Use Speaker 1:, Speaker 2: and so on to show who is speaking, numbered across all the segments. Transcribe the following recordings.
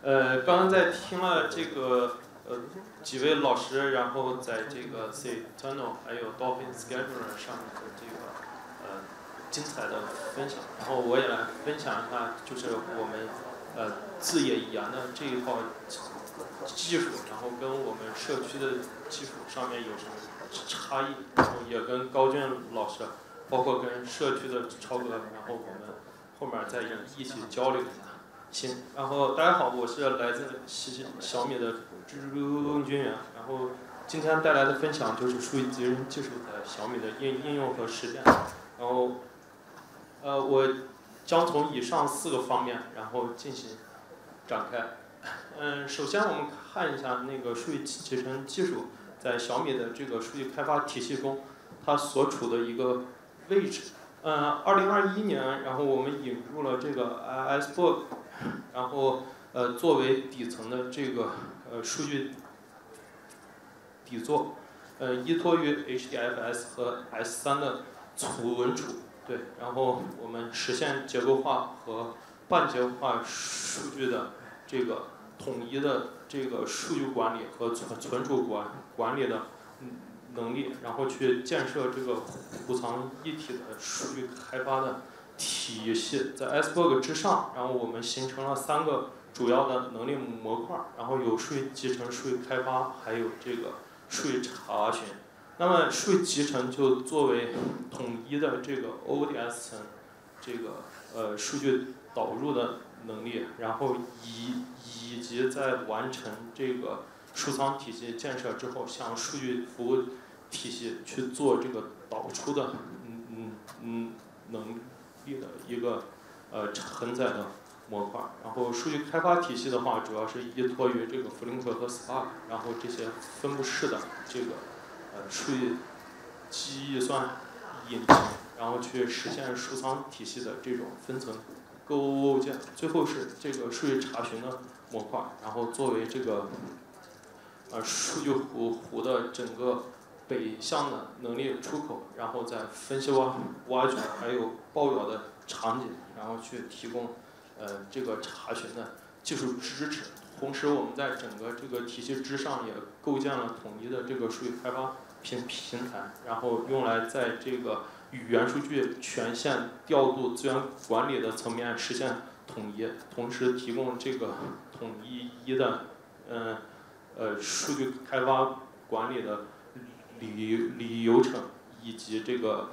Speaker 1: 刚刚在听了这个几位老师，然后在这个 SeaTunnel 还有 Dolphin Scheduler 上面的这个精彩的分享，然后我也来分享一下，就是我们自研的这一套技术，然后跟我们社区的技术上面有什么差异，然后也跟高俊老师，包括跟社区的超哥，然后我们后面再一起交流一下。行，然后大家好，我是来自小米的朱军元，然后今天带来的分享就是数据集成技术在小米的应用和实践，然后我将从以上4个方面然后进行展开。首先我们看一下那个数据集成技术在小米的这个数据开发体系中它所处的一个位置。2021年，然后我们引入了这个 iceberg， 然后作为底层的这个数据底座，依托于 HDFS 和 S3 的存储，对，然后我们实现结构化和半结构化数据的这个统一的这个数据管理和存储管理的能力，然后去建设这个湖藏一体的数据开发的体系。在 iceberg 之上，然后我们形成了3个主要的能力模块，然后有数据集成、数据开发，还有这个数据查询。那么数据集成就作为统一的这个 ODS 层这个数据导入的能力，然后以及在完成这个数仓体系建设之后，向数据服务体系去做这个导出的能力的一个承载的模块。然后数据开发体系的话，主要是依托于这个 Flink 和 Spark， 然后这些分布式的这个数据计算引擎，然后去实现数仓体系的这种分层构建。最后是这个数据查询的模块，然后作为这个数据湖的整个北向的能力出口，然后再分析挖掘还有报表的场景，然后去提供这个查询的技术支持。同时我们在整个这个体系之上也构建了统一的这个数据开发平台，然后用来在这个语言数据权限调度资源管理的层面实现统一，同时提供这个统一的数据开发管理的流程以及这个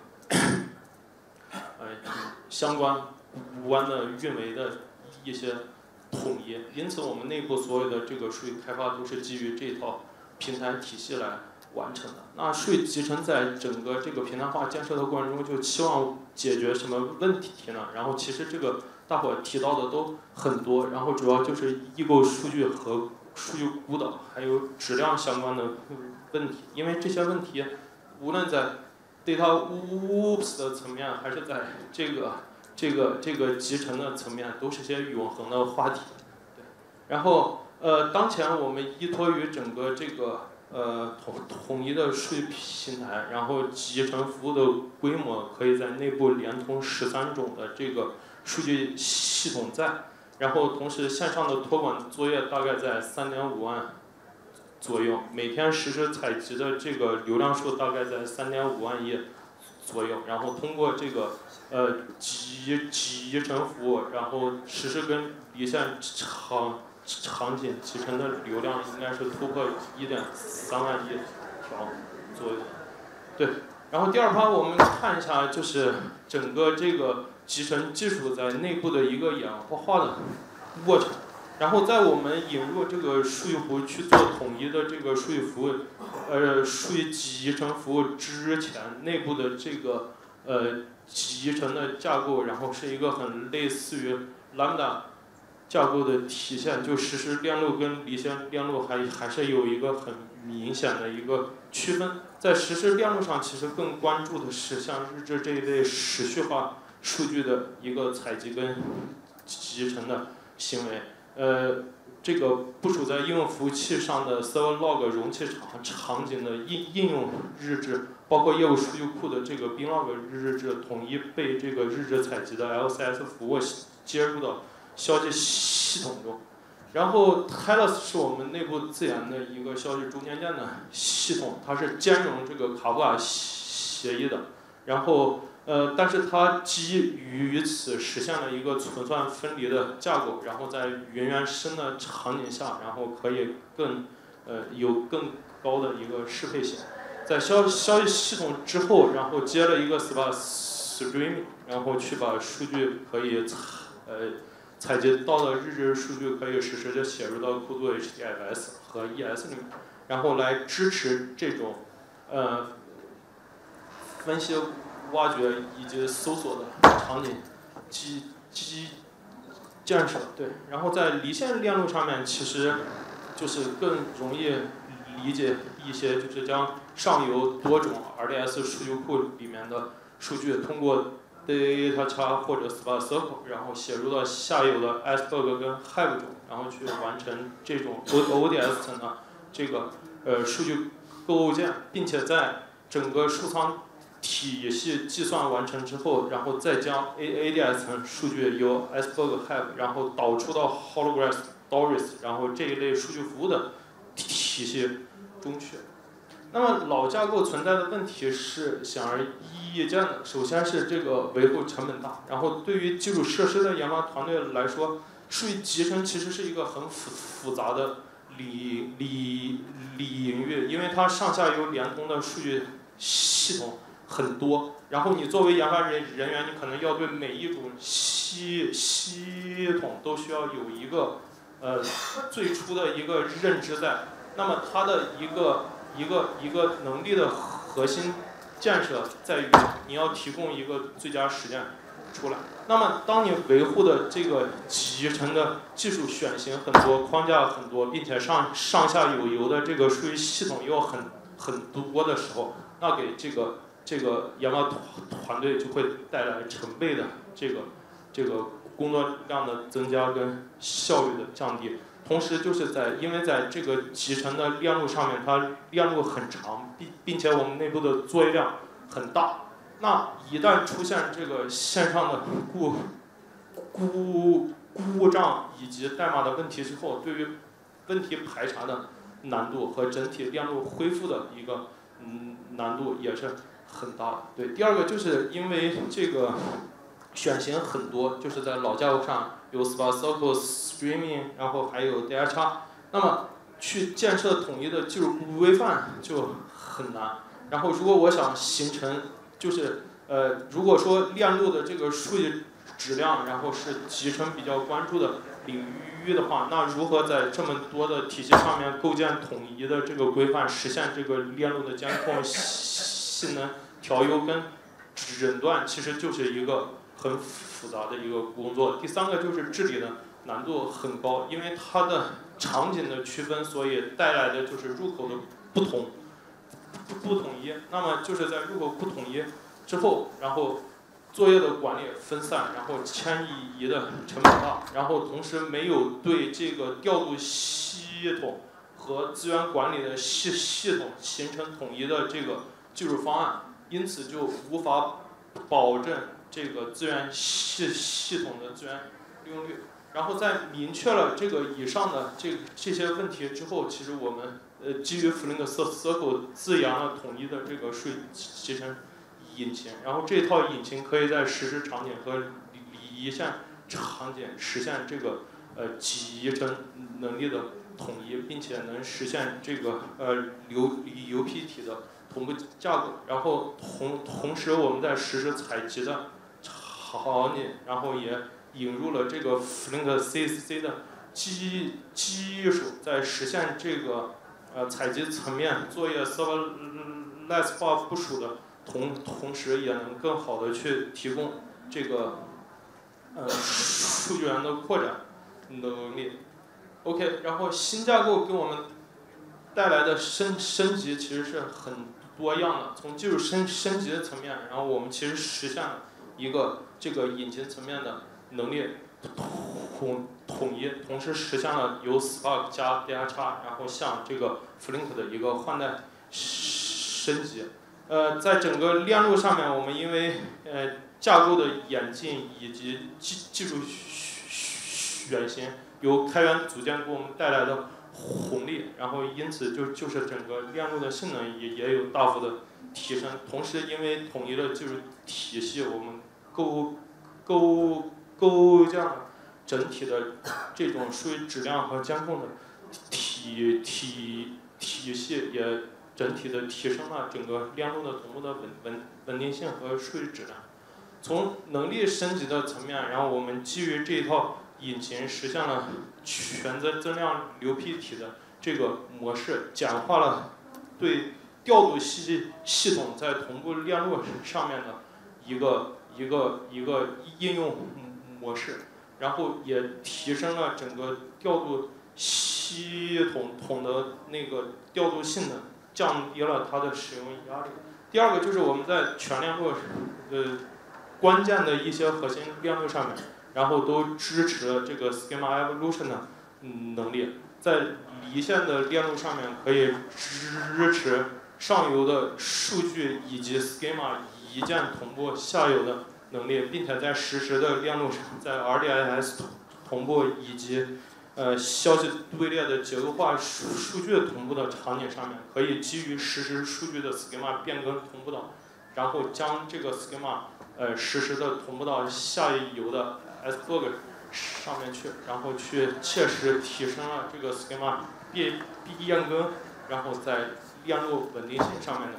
Speaker 1: 相关的运维的一些统一。因此我们内部所有的这个数据开发都是基于这套平台体系来完成的。那数据集成在整个这个平台化建设的过程中，就期望解决什么问题呢？然后其实这个大伙提到的都很多，然后主要就是异构数据和数据孤岛，还有质量相关的问题。因为这些问题无论在 data oops 的层面，还是在这个集成的层面，都是些永恒的话题。对，然后当前我们依托于整个这个统一的数据平台，然后集成服务的规模可以在内部连通13种的这个数据系统在，然后同时线上的托管作业大概在3.5万左右，每天实时采集的这个流量数大概在3.5万亿左右，然后通过这个集成服务，然后实时跟离线场景集成的流量应该是突破1.3万亿条左右。对，然后第二趴我们看一下就是整个这个集成技术在内部的一个演化的过程。然后在我们引入这个数据湖去做统一的这个数据服务，数据集成服务之前，内部的这个集成的架构，然后是一个很类似于 Lambda 架构的体现，就实时链路跟离线链路还是有一个很明显的一个区分。在实时链路上，其实更关注的是像日志这一类时序化数据的一个采集跟集成的行为。这个部署在应用服务器上的 server log 容器场景的应用日志，包括业务数据库的这个 bin log 日志，统一被这个日志采集的 LCS 服务接入到消息系统中。 然后 Nameless 是我们内部自研的一个消息中间件的系统，它是兼容这个 Kafka 协议的。然后但是它基于此实现了一个存算分离的架构，然后在原生的场景下，然后可以有更高的一个适配性。在消息系统之后，然后接了一个 streaming， 然后去把数据可以采集到的日志数据可以实时的写入到库做 HDFS 和 ES 里面，然后来支持这种分析、挖掘以及搜索的场景建设。对，然后在离线链路上面，其实就是更容易理解一些，就是将上游多种 RDS 数据库里面的数据通过 Tian Chao 或者 SeaTunnel， 然后写入到下游的 Iceberg 跟 Hive 中，然后去完成这种 ODS 层的这个数据构建，并且在整个数仓体系计算完成之后，然后再将 ADS 层数据由 Iceberg Hive 然后导出到 Hologram Stories， 然后这一类数据服务的体系中去。那么老架构存在的问题是显而易见的，首先是这个维护成本大，然后对于基础设施的研发团队来说，数据集成其实是一个很复杂的领域，因为它上下游连通的数据系统很多，然后你作为研发人员，你可能要对每一种系统都需要有一个最初的一个认知在，那么它的一个能力的核心建设在于你要提供一个最佳实践出来。那么当你维护的这个集成的技术选型很多，框架很多，并且上下游的这个数据系统又很多的时候，那给这个研发团队就会带来成倍的这个工作量的增加跟效率的降低。同时就是因为在这个集成的链路上面，它链路很长，并且我们内部的作业量很大。那一旦出现这个线上的故障以及代码的问题之后，对于问题排查的难度和整体链路恢复的一个难度也是很大的。对，第二个就是因为这个选型很多，就是在老架构上有 SeaTunnel Streaming， 然后还有 Tian Chao， 那么去建设统一的技术规范就很难。然后如果我想形成，就是如果说链路的这个数据质量，然后是集成比较关注的领域的话，那如何在这么多的体系上面构建统一的这个规范，实现这个链路的监控、性能调优跟诊断，其实就是一个很复杂的一个工作。第三个就是治理的难度很高，因为它的场景的区分，所以带来的就是入口的不统一。那么就是在入口不统一之后，然后作业的管理分散，然后迁移的成本大，然后同时没有对这个调度系统和资源管理的系统形成统一的这个技术方案，因此就无法保证这个资源系统的资源利用率。然后在明确了这个以上的这些问题之后，其实我们基于 Flink Circle 自研了统一的这个数据集成引擎，然后这套引擎可以在实时场景和离线场景实现这个集成能力的统一，并且能实现这个流批体的同步架构。然后同时我们在实时采集的场景，然后也引入了这个 Flink CCC 的技术，在实现这个采集层面作业 serverless 化部署的同时，也能更好的去提供这个数据源的扩展能力。OK， 然后新架构给我们带来的升级其实是很多样的，从技术升级的层面，然后我们其实实现了一个这个引擎层面的能力统一，同时实现了由 Spark 加 Tian Chao， 然后向这个 Flink 的一个换代升级。在整个链路上面，我们因为架构的演进以及技术选型由开源组件给我们带来的红利，然后因此就是整个链路的性能也有大幅的提升。同时，因为统一的技术体系，我们构建了整体的这种数据质量和监控的体系，也整体的提升了整个链路的同步的稳定性和数据质量。从能力升级的层面，然后我们基于这一套引擎实现了全增量流批体的这个模式，简化了对调度系统在同步链路上面的一个应用模式，然后也提升了整个调度系统的那个调度性能，降低了它的使用压力。第二个就是我们在全链路关键的一些核心链路上面，然后都支持了这个 schema evolution 的能力。在离线的链路上面可以支持上游的数据以及 schema 一键同步下游的能力，并且在实时的链路上，在 RDIS 同步以及消息队列的结构化数据同步的场景上面，可以基于实时数据的 schema 变更同步到，然后将这个 schema实时的同步到下游的 Iceberg 上面去，然后去切实提升了这个 schema 变更，然后在链路稳定性上面的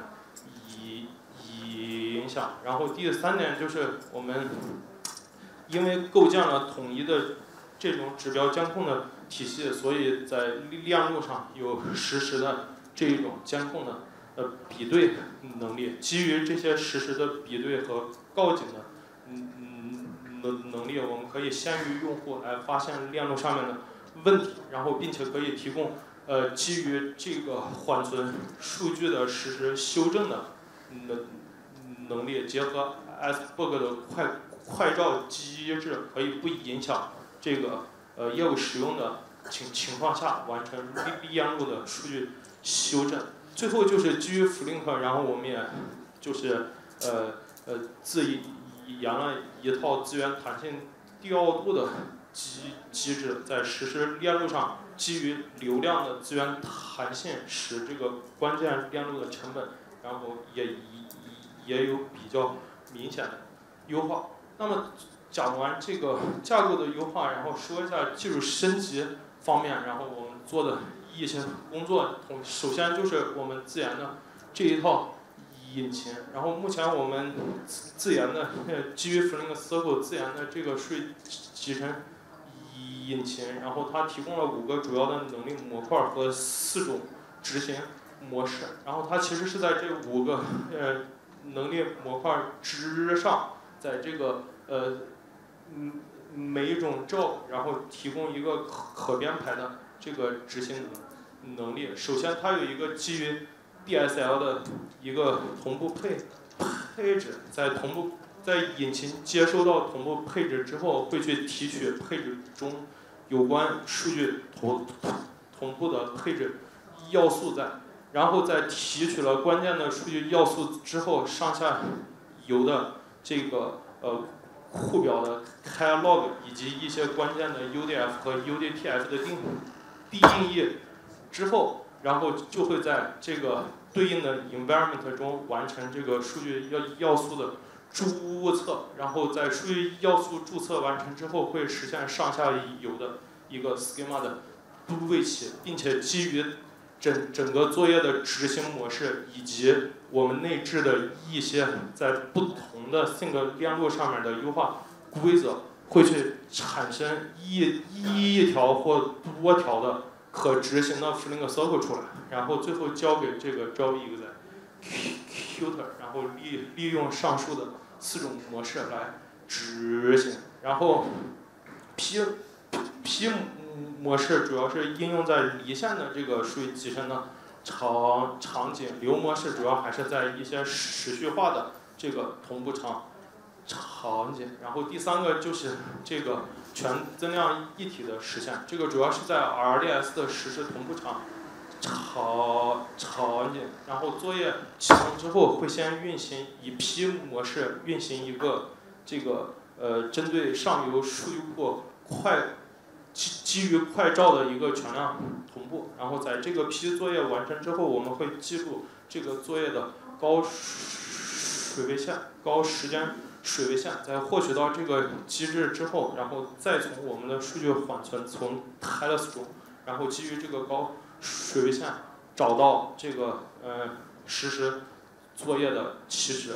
Speaker 1: 影响。然后第三点就是我们因为构建了统一的这种指标监控的体系，所以在链路上有实时的这一种监控的比对能力。基于这些实时的比对和告警的能力，我们可以先于用户来发现链路上面的问题，然后并且可以提供基于这个缓存数据的实时修正的能力，结合 Iceberg 的快照机制，可以不影响这个业务使用的情况下完成链路的数据修正。最后就是基于 Flink， 然后我们也就是自研了一套资源弹性调度的机制，在实施链路上基于流量的资源弹性，使这个关键链路的成本，然后也有比较明显的优化。那么讲完这个架构的优化，然后说一下技术升级方面，然后我们做的一些工作。首先就是我们自研的这一套引擎，然后目前我们自研的基于 Flink Circle 自研的这个数据集成引擎，然后它提供了5个主要的能力模块和4种执行模式，然后它其实是在这5个能力模块之上，在这个每一种 job， 然后提供一个可编排的这个执行能力。首先，它有一个基于 DSL 的一个同步配置，在引擎接收到同步配置之后，会去提取配置中有关数据同步的配置要素在，然后在提取了关键的数据要素之后，上下游的这个库表的开 log 以及一些关键的 UDF 和 UDTF 的定义之后，然后就会在这个对应的 environment 中完成这个数据要素的注册，然后在数据要素注册完成之后，会实现上下游的一个 schema 的对齐，并且基于整个作业的执行模式以及我们内置的一些在不同的 sync 链路上面的优化规则，会去产生一条或多条的可执行的 Flink Circle 出来，然后最后交给这个 job executor， 然后利用上述的4种模式来执行。然后 P 模式主要是应用在离线的这个数据集成的场景，流模式主要还是在一些持续化的这个同步场景。然后第3个就是这个全增量一体的实现，这个主要是在 RDS 的实时同步场景，然后作业启动之后会先运行以 P 模式运行一个这个针对上游数据库基于快照的一个全量同步，然后在这个批作业完成之后，我们会记录这个作业的高水位线、高时间水位线，在获取到这个机制之后，然后再从我们的数据缓存从 Nameless 中，然后基于这个高水位线找到这个实时作业的起始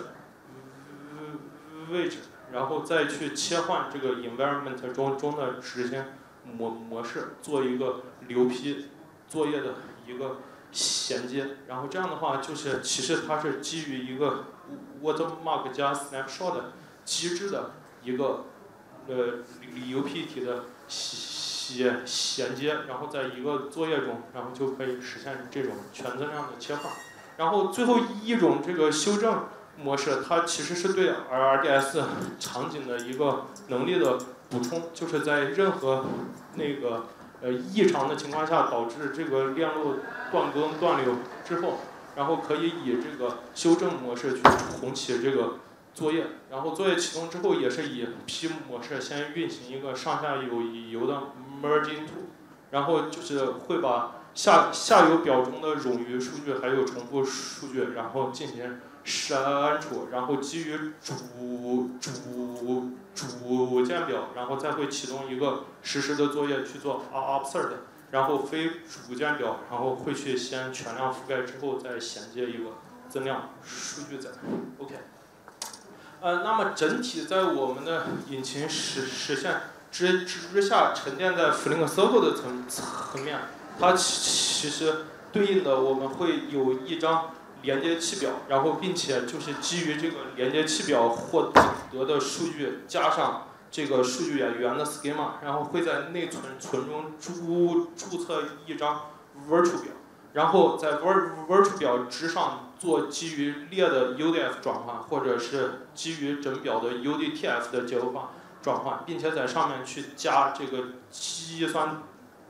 Speaker 1: 位置，然后再去切换这个 environment 中的执行模式，做一个流批作业的一个衔接。然后这样的话，就是其实它是基于一个 watermark 加 snapshot 机制的一个流批体的衔接，然后在一个作业中，然后就可以实现这种全增量的切换。然后最后一种这个修正模式，它其实是对 RDS 场景的一个能力的补充，就是在任何那个异常的情况下导致这个链路断更断流之后，然后可以以这个修正模式去重启这个作业，然后作业启动之后也是以 P 模式先运行一个上下游的 merge into， 然后就是会把下游表中的冗余数据还有重复数据，然后进行删除，然后基于主件表，然后再会启动一个实时的作业去做 observe， 然后非主件表，然后会去先全量覆盖之后再衔接一个增量数据载。OK， 那么整体在我们的引擎实现之下沉淀在 Flink Circle 的层面，它其实对应的我们会有一张连接器表，然后并且就是基于这个连接器表获得的数据加上这个数据源的 schema， 然后会在内存中注册一张 virtual 表，然后在 virtual 表之上做基于列的 UDF 转换，或者是基于整表的 UDTF 的结构化转换，并且在上面去加这个计算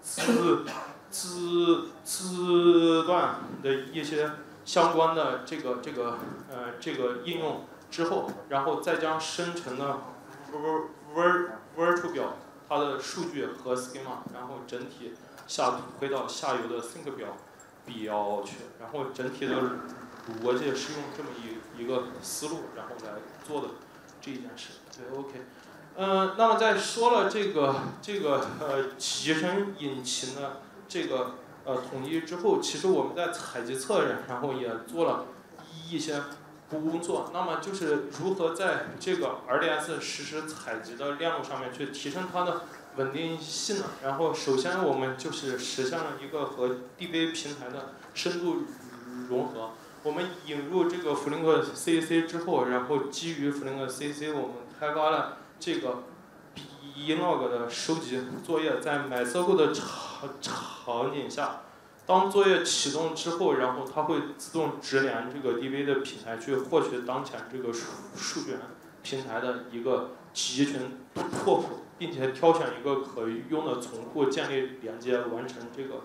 Speaker 1: 字段的一些相关的这个应用之后，然后再将生成的 virtual 表它的数据和 schema， 然后整体回到下游的 sync 表去，然后整体的逻辑是用这么一个思路，然后来做的这一件事。对 ，OK。那么在说了这个集成引擎的这个统一之后，其实我们在采集侧面，然后也做了一些工作。那么就是如何在这个 RDS 实时采集的链路上面去提升它的稳定性呢？然后首先我们就是实现了一个和 DB 平台的深度融合。我们引入这个 Flink CC 之后，然后基于 Flink CC， 我们开发了这个 log 的收集作业，在 MyCircle 的场景下，当作业启动之后，然后它会自动直连这个 DB 的平台去获取当前这个数据源平台的一个集群拓扑，并且挑选一个可用的从户建立连接，完成这个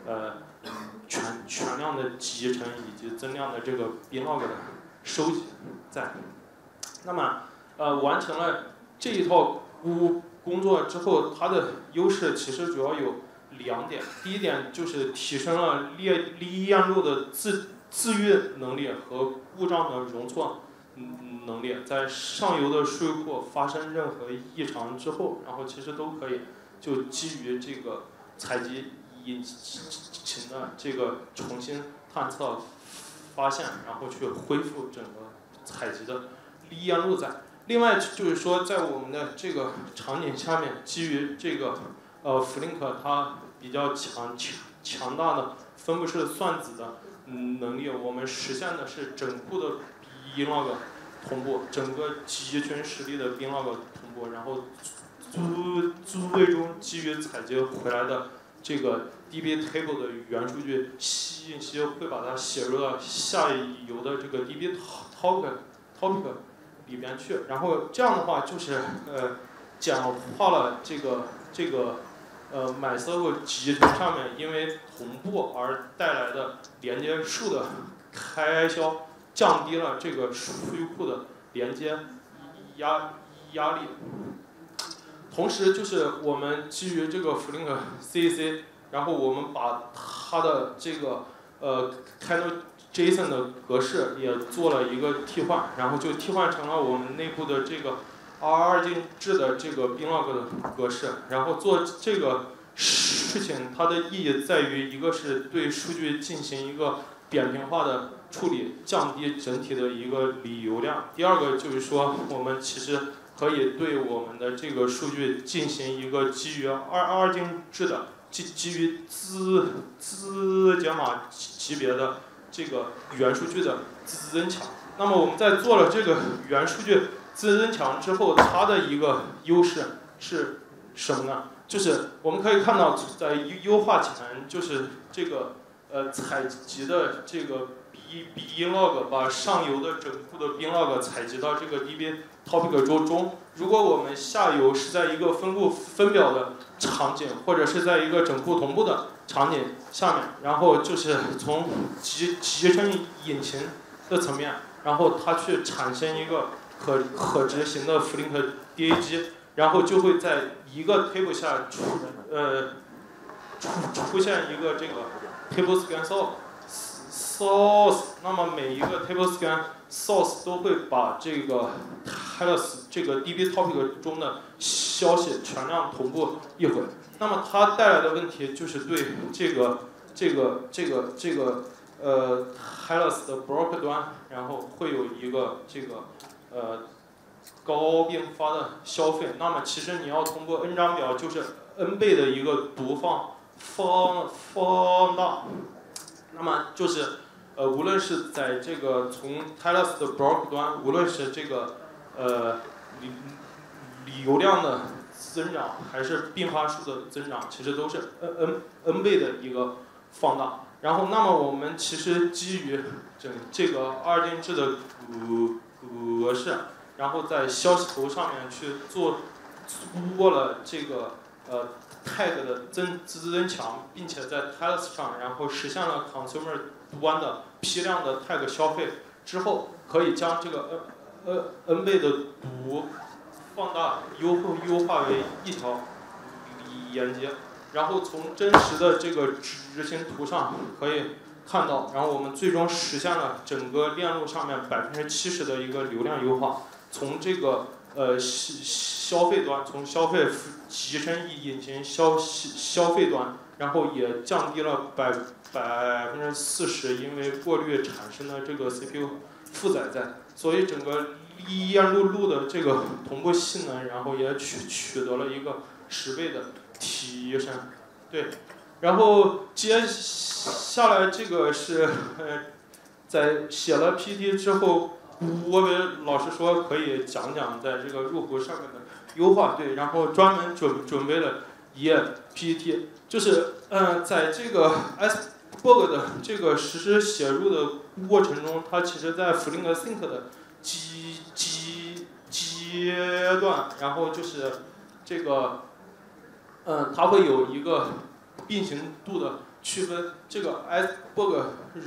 Speaker 1: 全量的集成以及增量的这个 log 的收集在。那么完成了这一套工作之后，它的优势其实主要有2点。第一点就是提升了链路的自愈能力和故障的容错能力。在上游的数据库发生任何异常之后，然后其实都可以就基于这个采集引擎的这个重新探测发现，然后去恢复整个采集的链路在。另外就是说，在我们的这个场景下面，基于这个Flink 它比较强大的分布式算子的能力，我们实现的是整库的 log 同步，整个集群实例的 log 同步，然后最终基于采集回来的这个 DB table 的原数据信息，会把它写入到下游的这个 DB topic 里边去，然后这样的话就是简化了这个MyCircle 集群上面因为同步而带来的连接数的开销，降低了这个数据库的连接压力。 同时就是我们基于这个 Flink CAC， 然后我们把它的这个JSON 的格式也做了一个替换，然后就替换成了我们内部的这个 R2进制的这个 binlog 的格式。然后做这个事情，它的意义在于，一个是对数据进行一个扁平化的处理，降低整体的一个流量。第二个就是说，我们其实可以对我们的这个数据进行一个基于2进制的基于字节码级别的这个元数据的增强。那么我们在做了这个元数据增强之后，它的一个优势是什么呢？就是我们可以看到，在优化前，就是这个采集的这个 binlog 把上游的整部的 binlog 采集到这个 DB topic 中。如果我们下游是在一个分布分表的场景，或者是在一个整部同步的场景下面，然后就是从集成引擎的层面，然后它去产生一个可执行的 Flink DAG， 然后就会在一个 table 下出现一个这个 table scan source， 那么每一个 table scan source 都会把这个 Nameless 这个 DB topic 中的消息全量同步一回。那么它带来的问题就是对这个Nameless 的 broker 端，然后会有一个这个高并发的消费。那么其实你要通过 n 张表，就是 n 倍的一个读放大。那么就是无论是在这个从 Nameless 的 broker 端，无论是这个流量的增长还是并发数的增长，其实都是 n 倍的一个放大。然后那么我们其实基于这个2进制的格式，然后在消息头上面去做了这个tag 的增强，并且在 Nameless 上，然后实现了 consumer 端的批量的 tag 消费之后，可以将这个n 倍的读放大优化为一条连接。然后从真实的这个执行图上可以看到，然后我们最终实现了整个链路上面70%的一个流量优化。从这个消费端，从消费集成引擎消费端，然后也降低了40%因为过滤产生的这个 CPU 负载在，所以整个链路的这个同步性能，然后也取得了一个10倍的提升。对，然后接下来这个是在写了 PPT 之后，我给老师说可以讲讲在这个入户上面的优化。对，然后专门准备了一页 PPT， 就是在这个 Iceberg 的这个实施写入的过程中，它其实在 Flink Sync 的阶段，然后就是这个它会有一个并行度的区分。这个 Iceberg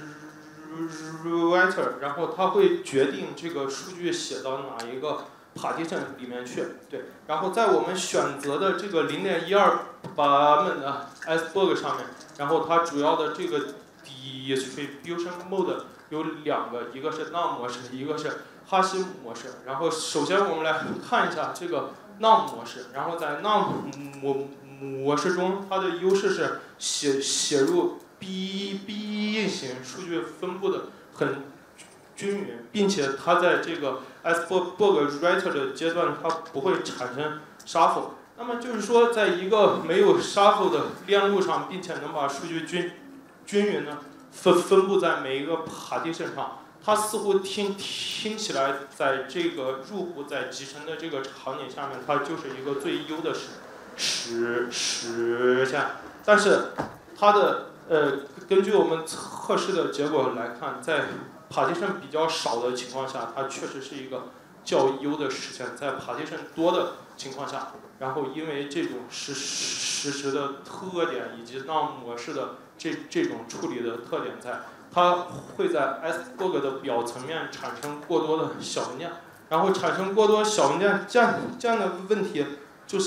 Speaker 1: writer， 然后它会决定这个数据写到哪一个 partition 里面去。对，然后在我们选择的这个 0.12 版本的 Iceberg 上面，然后它主要的这个 distribution mode 有2个，一个是 num 模式，一个是哈希模式。然后首先我们来看一下这个 num 模式，然后在 num 模式中，它的优势是写入并行数据分布的很均匀，并且它在这个 Iceberg writer 的阶段，它不会产生 shuffle。那么就是说，在一个没有 shuffle 的链路上，并且能把数据均匀的分布在每一个 partition 上，它似乎听起来，在这个入户在集成的这个场景下面，它就是一个最优的实现。但是它的根据我们测试的结果来看，在 partition 比较少的情况下，它确实是一个较优的实现。在 partition 多的情况下，然后因为这种实时的特点以及 num 模式的这种处理的特点在，它会在 Iceberg 的表层面产生过多的小文件，然后产生过多小文件这样的问题，就是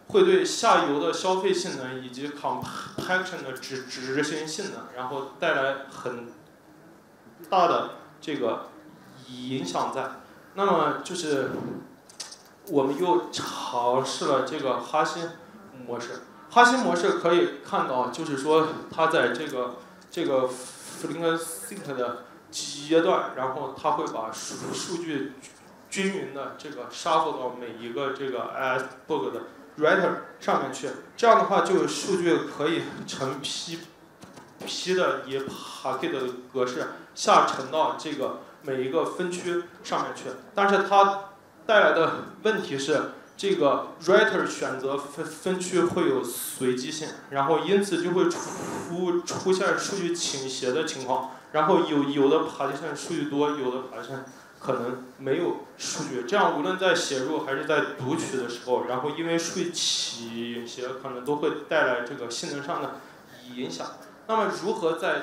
Speaker 1: 会对下游的消费性能以及 compaction 的执行性能，然后带来很大的这个影响在。那么就是我们又尝试了这个哈希模式。哈希模式可以看到，就是说它在这个 Flink Sync 的阶段，然后它会把数据均匀的这个 shuffle 到每一个这个 iceberg 的 writer 上面去。这样的话，就数据可以成批的以 packet 的格式下沉到这个每一个分区上面去。但是它带来的问题是，这个 writer 选择分区会有随机性，然后因此就会出现数据倾斜的情况。然后有的 partition 数据多，有的 partition 可能没有数据。这样无论在写入还是在读取的时候，然后因为数据倾斜，可能都会带来这个性能上的影响。那么如何在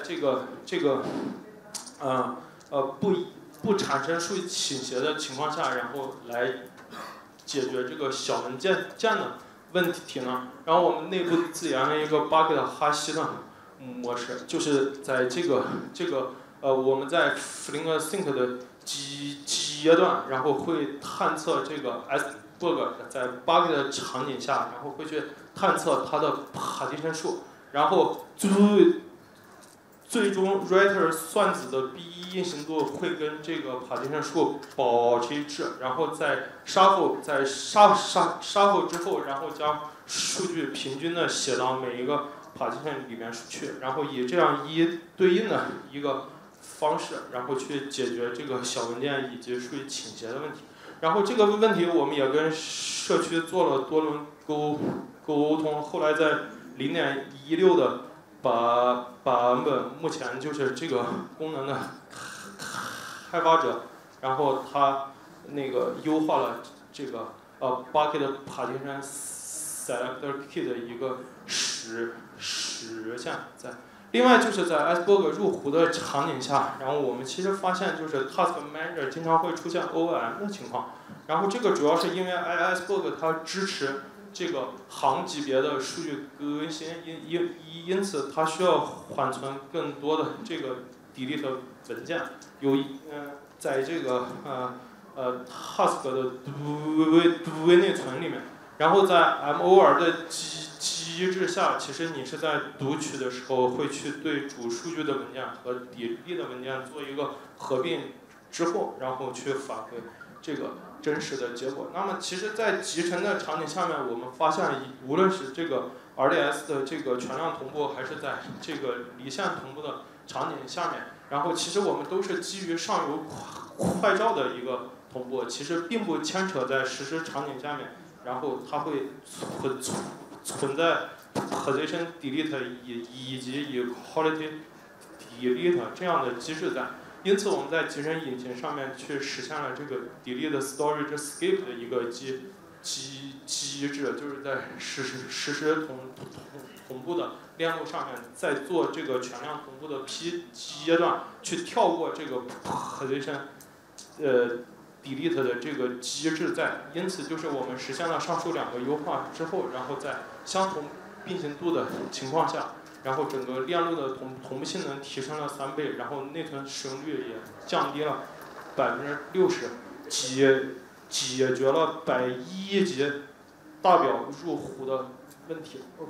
Speaker 1: 不产生数据倾斜的情况下，然后来解决这个小文件的问题呢？然后我们内部自研了一个 bucket 哈希的模式，就是在我们在 Flink Sync 的阶段，然后会探测这个 iceberg 在 bucket 的场景下，然后会去探测它的 partition 数，然后最终 writer 算子的 B 运行度会跟这个 partition 数保持一致，然后在 shuffle 之后，然后将数据平均的写到每一个 partition 里面去，然后以这样一对应的一个方式，然后去解决这个小文件以及数据倾斜的问题。然后这个问题我们也跟社区做了多轮沟通，后来在0.16的版本，目前就是这个功能的开发者，然后他那个优化了这个bucket partition selector key 的一个实现在。另外就是在 iceberg 入湖的场景下，然后我们其实发现就是 task manager 经常会出现 OOM 的情况，然后这个主要是因为 iceberg 它支持这个行级别的数据更新，因此它需要缓存更多的这个 delete 文件，在这个task 的读为内存里面，然后在 MOR 的机制下，其实你是在读取的时候会去对主数据的文件和 delete 的文件做一个合并之后，然后去返回这个真实的结果。那么其实在集成的场景下面，我们发现无论是这个 RDS 的这个全量同步，还是在这个离线同步的场景下面，然后其实我们都是基于上游快照的一个同步，其实并不牵扯在实时场景下面，然后它会存在 position delete 以及 equality delete 这样的机制在。因此我们在集成引擎上面去实现了这个 delete storage skip 的一个机制，就是在实时同步的链路上面，在做这个全量同步的批阶段，去跳过这个 position delete 的这个机制在。因此就是我们实现了上述两个优化之后，然后在相同并行度的情况下，然后整个链路的同步性能提升了3倍，然后内存使用率也降低了60%，解决了100亿级大表入湖的问题。OK，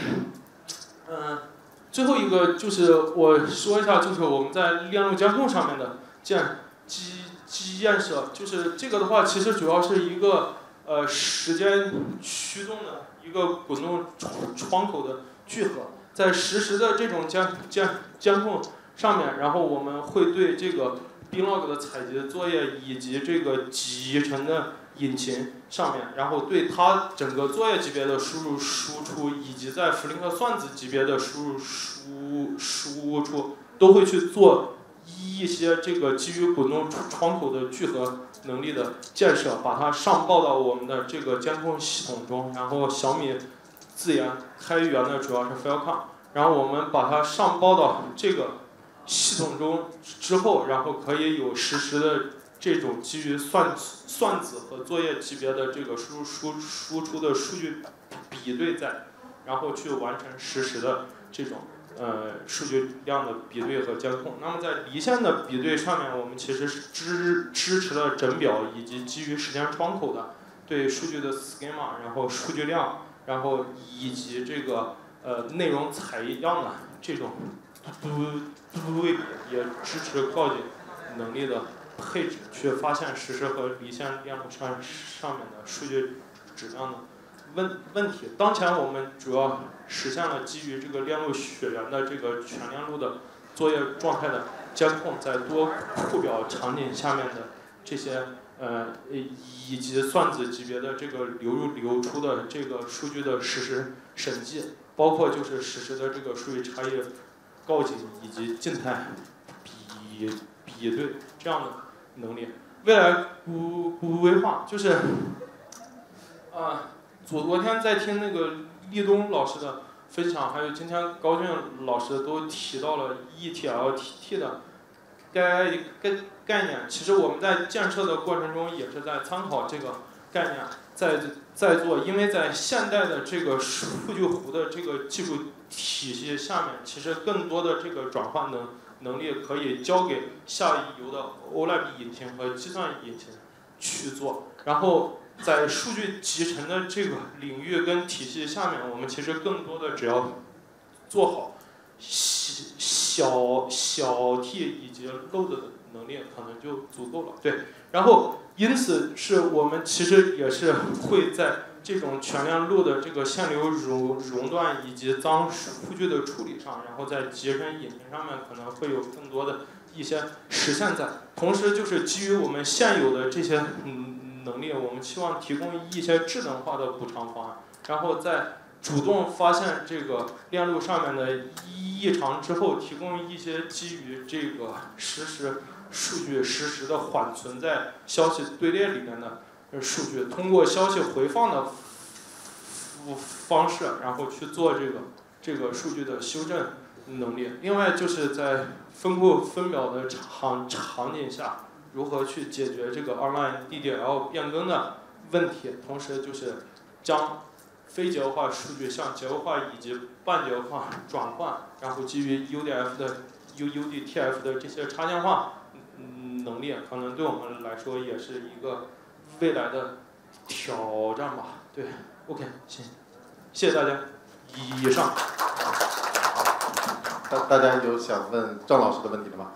Speaker 1: 最后一个就是我说一下，就是我们在链路监控上面的建设，就是这个的话，其实主要是一个时间驱动的一个滚动窗口的聚合。在实时的这种监控上面，然后我们会对这个 binlog 的采集作业以及这个集成的引擎上面，然后对它整个作业级别的输入输出，以及在 Flink 算子级别的输入输出，都会去做一些这个基于滚动窗口的聚合能力的建设，把它上报到我们的这个监控系统中。然后小米自研开源的主要是 Filecon， 然后我们把它上报到这个系统中之后，然后可以有实时的这种基于算子和作业级别的这个输出的数据比对在，然后去完成实时的这种数据量的比对和监控。那么在离线的比对上面，我们其实是支持了整表以及基于时间窗口的对数据的 schema， 然后数据量，然后以及这个内容采样的这种对比，也支持告警能力的配置，去发现实时和离线链路上面的数据质量的问题。当前我们主要实现了基于这个链路血缘的这个全链路的作业状态的监控，在多库表场景下面的这些以及算子级别的这个流入流出的这个数据的实时审计，包括就是实时的这个数据差异告警以及静态比对这样的能力。未来规划就是昨天在听那个立冬老师的分享，还有今天高俊老师都提到了 ETLT 的概念。其实我们在建设的过程中也是在参考这个概念，在做，因为在现代的这个数据湖的这个技术体系下面，其实更多的这个转换能力可以交给下游的 OLAP 引擎和计算引擎去做，然后在数据集成的这个领域跟体系下面，我们其实更多的只要做好小 T 以及 load 的能力，可能就足够了。对，然后因此是我们其实也是会在这种全链路的这个线流熔断以及脏数据的处理上，然后在集成引擎上面可能会有更多的一些实现在。同时就是基于我们现有的这些能力，我们期望提供一些智能化的补偿方案，然后在主动发现这个链路上面的异常之后，提供一些基于这个实时数据实时的缓存在消息队列里面的数据，通过消息回放的方式，然后去做这个数据的修正能力。另外就是在分库分表的场景下，如何去解决这个 online DDL 变更的问题，同时就是将非结构化数据向结构化以及半结构化转换，然后基于 UDF 的 UDTF 的这些插件化能力，可能对我们来说也是一个未来的挑战吧。对 ，OK， 行，谢谢大家。以上。
Speaker 2: 大家有想问郑老师的问题的吗？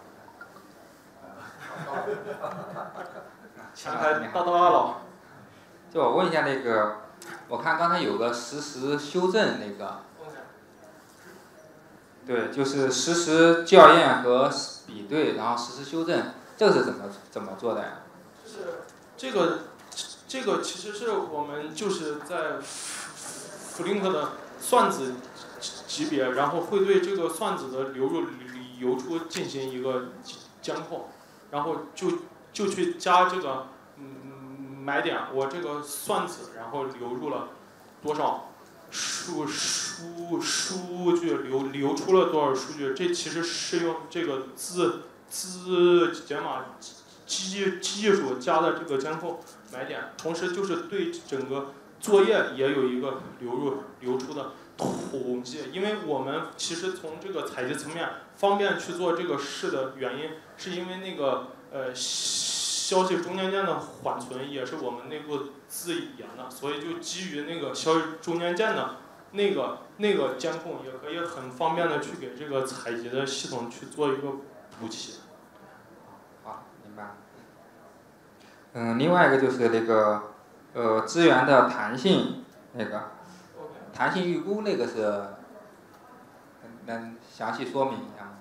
Speaker 1: 前台大佬。
Speaker 3: 就我问一下那个，我看刚才有个实时修正那个，对，就是实时校验和比对，然后实时修正，这个是怎么做的呀？
Speaker 1: 就是这个其实是我们就是在 Flink 的算子级别，然后会对这个算子的流入流出进行一个监控，然后就去加这个买点，我这个算子然后流入了多少数据，流出了多少数据，这其实是用这个字解码技术加的这个监控买点，同时就是对整个作业也有一个流出的统计。因为我们其实从这个采集层面方便去做这个事的原因，是因为那个消息中间件的缓存也是我们内部自研的，所以就基于那个消息中间件的那个监控，也可以很方便的去给这个采集的系统去做一个补齐。
Speaker 3: 好，明白。另外一个就是那个资源的弹性弹性预估那个是能详细说明一下吗？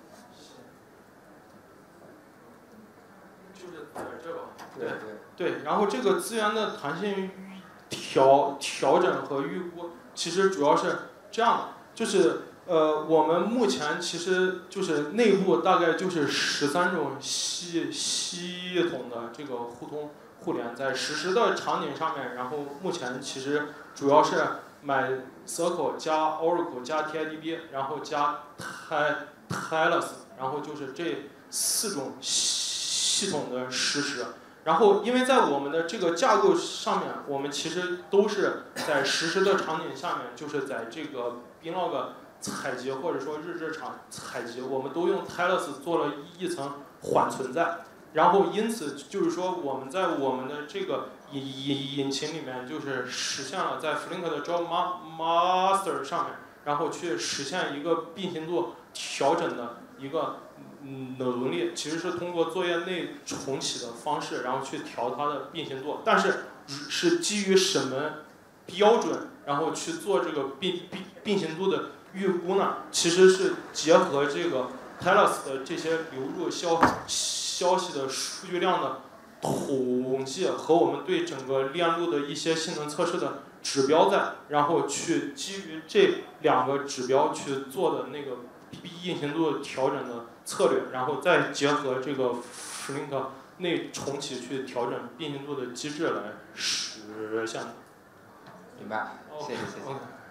Speaker 1: 就是在这吧。
Speaker 3: 对，
Speaker 1: 然后这个资源的弹性调整和预估，其实主要是这样的，就是我们目前其实就是内部大概就是13种系统的这个互联，在实时的场景上面，然后目前其实主要是买 Circle 加 Oracle 加 TIDB， 然后加 Nameless， 然后就是这4种系统的实时， 然后因为在我们的这个架构上面，我们其实都是在实时的场景下面，就是在这个 binlog 采集或者说日志场采集，我们都用 Nameless 做了一层缓存在。然后因此就是说，我们在我们的这个引擎里面，就是实现了在 Flink 的 Job Master 上面，然后去实现一个并行度调整的一个能力，其实是通过作业内重启的方式，然后去调它的并行度，但是是基于什么标准，然后去做这个并行度的预估呢？其实是结合这个 Nameless 的这些流入消息的数据量的统计和我们对整个链路的一些性能测试的指标在，然后去基于这2个指标去做的那个并行度调整的策略，然后再结合这个 Flink 内重启去调整并行度的机制来实现的。
Speaker 3: 明白，谢谢。